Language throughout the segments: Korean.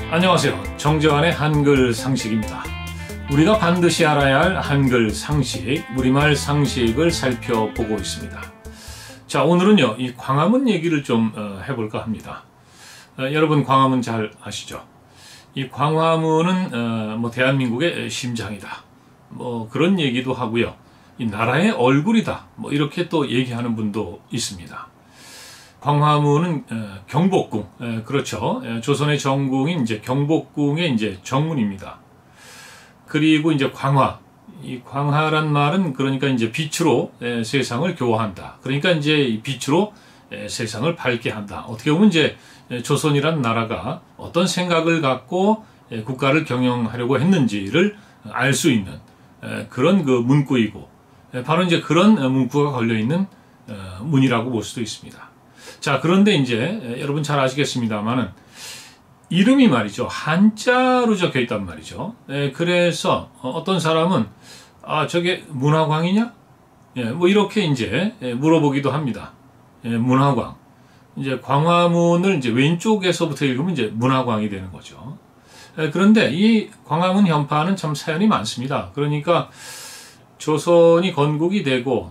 안녕하세요. 정재환의 한글 상식입니다. 우리가 반드시 알아야 할 한글 상식, 우리말 상식을 살펴보고 있습니다. 자, 오늘은요, 이 광화문 얘기를 좀 해볼까 합니다. 여러분 광화문 잘 아시죠? 이 광화문은 대한민국의 심장이다. 그런 얘기도 하고요. 이 나라의 얼굴이다. 이렇게 또 얘기하는 분도 있습니다. 광화문은 경복궁, 그렇죠. 조선의 정궁인 이제 경복궁의 이제 정문입니다. 그리고 이제 광화, 이 광화란 말은 그러니까 이제 빛으로 세상을 교화한다. 그러니까 이제 이 빛으로 세상을 밝게 한다. 어떻게 보면 이제 조선이란 나라가 어떤 생각을 갖고 국가를 경영하려고 했는지를 알 수 있는 그런 그 문구이고, 바로 이제 그런 문구가 걸려 있는 문이라고 볼 수도 있습니다. 자, 그런데 이제 여러분 잘 아시겠습니다만은 이름이 말이죠, 한자로 적혀 있단 말이죠. 그래서 어떤 사람은 저게 문화광이냐? 이렇게 이제 물어보기도 합니다. 문화광. 이제 광화문을 이제 왼쪽에서부터 읽으면 이제 문화광이 되는 거죠. 그런데 이 광화문 현판은 참 사연이 많습니다. 그러니까 조선이 건국이 되고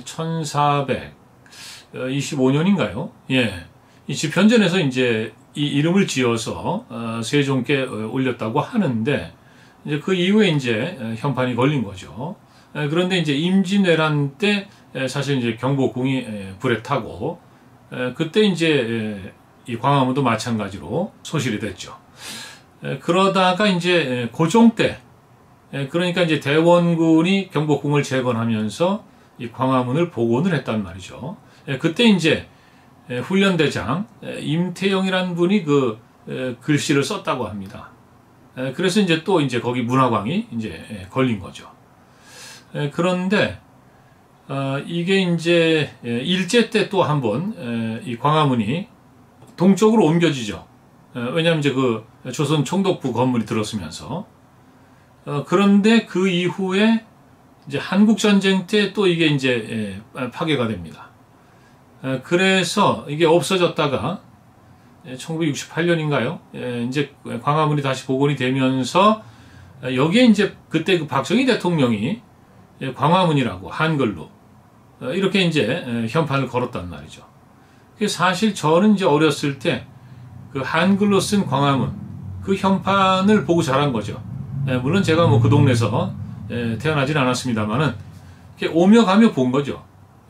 1425년인가요? 이 집현전에서 이제 이 이름을 지어서 세종께 올렸다고 하는데, 이제 그 이후에 이제 현판이 걸린 거죠. 그런데 이제 임진왜란 때 사실 이제 경복궁이 불에 타고, 그때 이제 이 광화문도 마찬가지로 소실이 됐죠. 그러다가 이제 고종 때, 그러니까 이제 대원군이 경복궁을 재건하면서 이 광화문을 복원을 했단 말이죠. 그때 이제 훈련대장 임태영이라는 분이 그 글씨를 썼다고 합니다. 그래서 이제 또 이제 거기 문화광이 이제 걸린 거죠. 그런데 이게 이제 일제 때 또 한번 이 광화문이 동쪽으로 옮겨지죠. 왜냐하면 이제 그 조선 총독부 건물이 들었으면서. 그런데 그 이후에 이제 한국전쟁 때 또 이게 이제 파괴가 됩니다. 그래서 이게 없어졌다가 1968년인가요? 이제 광화문이 다시 복원이 되면서 여기에 이제 그때 그 박정희 대통령이 광화문이라고 한글로 이렇게 이제 현판을 걸었단 말이죠. 사실 저는 이제 어렸을 때 그 한글로 쓴 광화문 그 현판을 보고 자란 거죠. 물론 제가 그 동네에서 태어나진 않았습니다만은 오며 가며 본 거죠.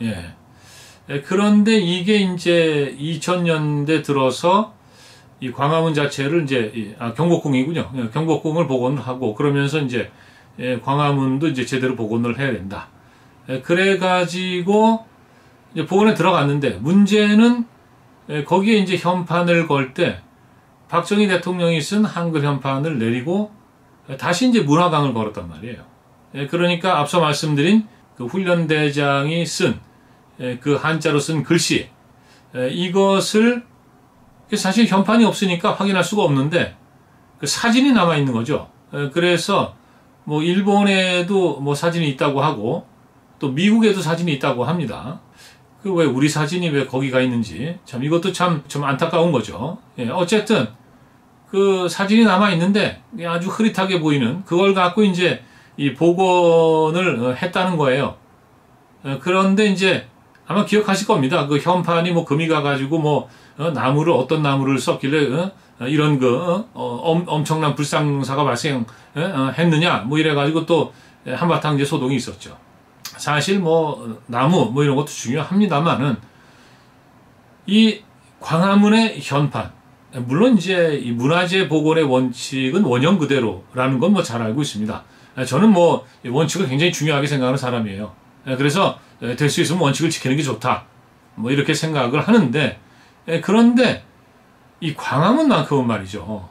그런데 이게 이제 2000년대 들어서 이 광화문 자체를 이제 경복궁이군요. 경복궁을 복원을 하고 그러면서 이제 광화문도 이제 제대로 복원을 해야 된다. 그래가지고 이제 복원에 들어갔는데 문제는 거기에 이제 현판을 걸 때 박정희 대통령이 쓴 한글 현판을 내리고 다시 이제 문화광을 걸었단 말이에요. 그러니까 앞서 말씀드린 그 훈련대장이 쓴 그 한자로 쓴 글씨, 이것을 사실 현판이 없으니까 확인할 수가 없는데 그 사진이 남아 있는 거죠. 그래서 일본에도 사진이 있다고 하고 또 미국에도 사진이 있다고 합니다. 그 왜 우리 사진이 왜 거기가 있는지 참 이것도 참 좀 안타까운 거죠. 어쨌든 그 사진이 남아 있는데 아주 흐릿하게 보이는 그걸 갖고 이제 이 복원을 했다는 거예요. 그런데 이제 아마 기억하실 겁니다. 그 현판이 금이 가가지고 나무를 어떤 나무를 썼길래 이런 엄청난 불상사가 발생했느냐 이래가지고 또 한바탕 이제 소동이 있었죠. 사실 나무 이런 것도 중요합니다만은 이 광화문의 현판, 물론 이제 이 문화재 복원의 원칙은 원형 그대로라는 건 잘 알고 있습니다. 저는 원칙을 굉장히 중요하게 생각하는 사람이에요. 그래서 될 수 있으면 원칙을 지키는 게 좋다. 이렇게 생각을 하는데, 그런데 이 광화문만큼은 말이죠.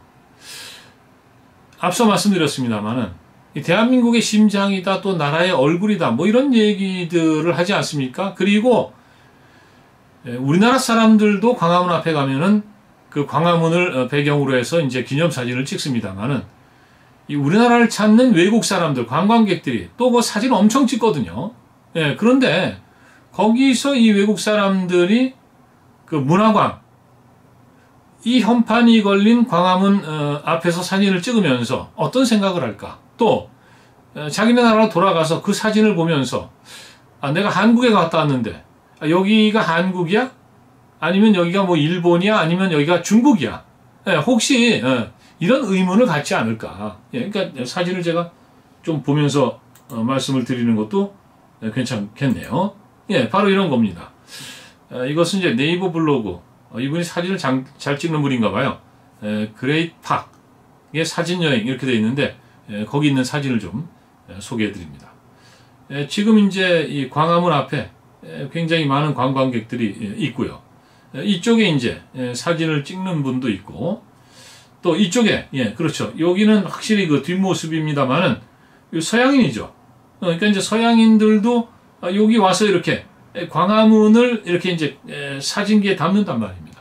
앞서 말씀드렸습니다만은 이 대한민국의 심장이다, 또 나라의 얼굴이다, 이런 얘기들을 하지 않습니까? 그리고 우리나라 사람들도 광화문 앞에 가면은 그 광화문을 배경으로 해서 이제 기념사진을 찍습니다만은 이 우리나라를 찾는 외국 사람들, 관광객들이 또 사진 엄청 찍거든요. 그런데 거기서 이 외국 사람들이 그 문화광, 이 현판이 걸린 광화문 앞에서 사진을 찍으면서 어떤 생각을 할까? 또 자기네 나라로 돌아가서 그 사진을 보면서 내가 한국에 갔다 왔는데 여기가 한국이야? 아니면 여기가 뭐 일본이야? 아니면 여기가 중국이야? 혹시 이런 의문을 갖지 않을까? 그러니까 사진을 제가 좀 보면서 말씀을 드리는 것도 괜찮겠네요. 바로 이런 겁니다. 이것은 이제 네이버 블로그, 이분이 사진을 잘 찍는 분인가 봐요. 그레이트 팍의 사진 여행 이렇게 되어 있는데 거기 있는 사진을 좀 소개해 드립니다. 지금 이제 이 광화문 앞에 굉장히 많은 관광객들이 있고요. 이쪽에 이제 사진을 찍는 분도 있고, 또 이쪽에, 그렇죠. 여기는 확실히 그 뒷모습입니다만은 서양인이죠. 그러니까 이제 서양인들도 여기 와서 이렇게 광화문을 이렇게 이제 사진기에 담는단 말입니다.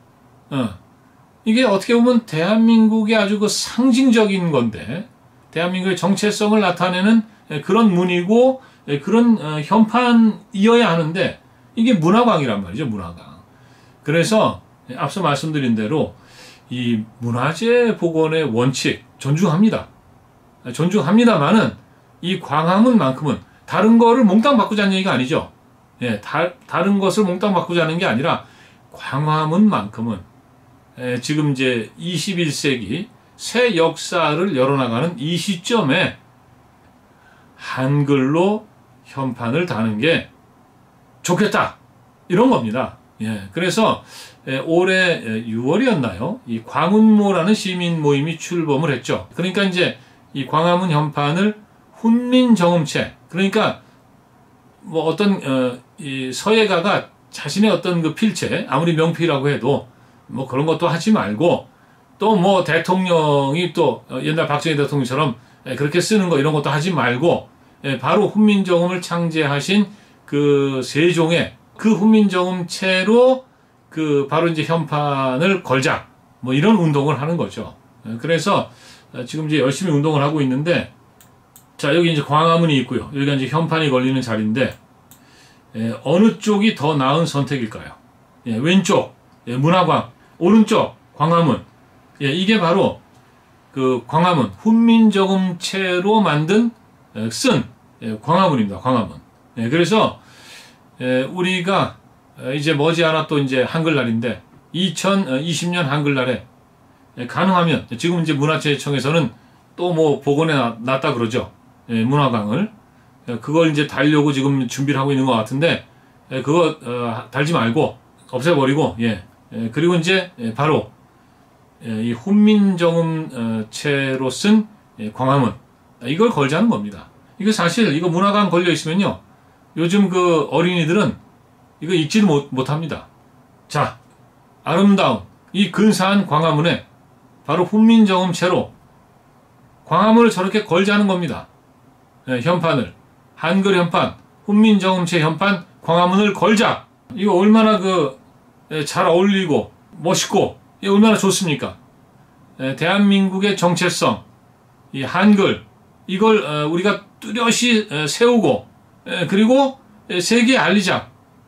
이게 어떻게 보면 대한민국의 아주 그 상징적인 건데, 대한민국의 정체성을 나타내는 그런 문이고 그런 현판이어야 하는데 이게 문화광이란 말이죠. 문화광. 그래서 앞서 말씀드린 대로 이 문화재 복원의 원칙 존중합니다. 존중합니다만은 이 광화문만큼은 다른 거를 몽땅 바꾸자는 얘기가 아니죠. 다른 것을 몽땅 바꾸자는 게 아니라 광화문만큼은 지금 이제 21세기 새 역사를 열어나가는 이 시점에 한글로 현판을 다는 게 좋겠다. 이런 겁니다. 그래서 올해 6월이었나요? 이 광운모라는 시민 모임이 출범을 했죠. 그러니까 이제 이 광화문 현판을 훈민정음체, 그러니까 뭐 어떤 이 서예가가 자신의 어떤 그 필체, 아무리 명필이라고 해도 뭐 그런 것도 하지 말고, 또 뭐 대통령이 또 옛날 박정희 대통령처럼 그렇게 쓰는 거 이런 것도 하지 말고, 바로 훈민정음을 창제하신 그 세종의 그 훈민정음체로 그 바로 이제 현판을 걸자, 뭐 이런 운동을 하는 거죠. 그래서 지금 이제 열심히 운동을 하고 있는데, 자, 여기 이제 광화문이 있고요. 여기가 이제 현판이 걸리는 자리인데, 어느 쪽이 더 나은 선택일까요? 왼쪽 문화광, 오른쪽 광화문. 이게 바로 그 광화문 훈민정음체로 만든 쓴 광화문입니다. 광화문. 그래서 우리가 이제 머지않아 또 이제 한글날인데 2020년 한글날에 가능하면 지금 이제 문화체청에서는 또 뭐 복원해 놨다 그러죠. 문화광을 그걸 이제 달려고 지금 준비를 하고 있는 것 같은데 그거 달지 말고 없애버리고 그리고 이제 바로 이 훈민정음체로 쓴 광화문 이걸 걸자는 겁니다. 이거 사실 이거 문화관 걸려 있으면요 요즘 그 어린이들은 이거 읽지를 못합니다. 자, 아름다운 이 근사한 광화문에 바로 훈민정음체로 광화문을 저렇게 걸자는 겁니다. 현판을 한글 현판, 훈민정음체 현판, 광화문을 걸자. 이거 얼마나 잘 어울리고 멋있고 얼마나 좋습니까? 대한민국의 정체성, 이 한글 이걸 우리가 뚜렷이 세우고 그리고 세계에 알리자.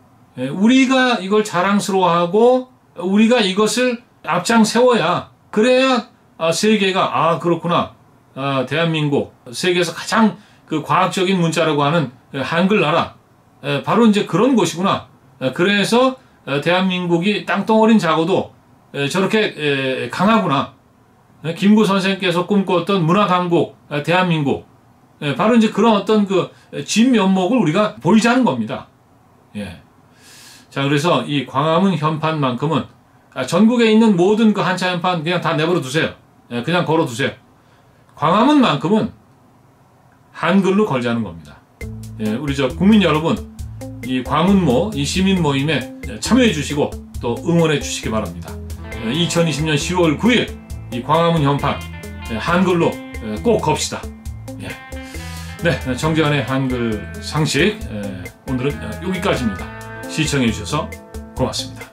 우리가 이걸 자랑스러워하고 우리가 이것을 앞장 세워야 그래야 세계가 그렇구나. 대한민국 세계에서 가장 그 과학적인 문자라고 하는 한글 나라 바로 이제 그런 곳이구나. 그래서 대한민국이 땅덩어리는 작아도 저렇게 강하구나. 김구 선생께서 꿈꿨던 문화강국 대한민국 바로 이제 그런 어떤 그 진면목을 우리가 보이자는 겁니다. 자, 그래서 이 광화문 현판만큼은 전국에 있는 모든 그 한자 현판 그냥 다 내버려 두세요. 그냥 걸어 두세요. 광화문만큼은 한글로 걸자는 겁니다. 우리 저 국민 여러분, 이 광운모, 이 시민 모임에 참여해 주시고 또 응원해 주시기 바랍니다. 2020년 10월 9일 이 광화문 현판 한글로 꼭 겁시다. 네, 정재환의 한글 상식 오늘은 여기까지입니다. 시청해 주셔서 고맙습니다.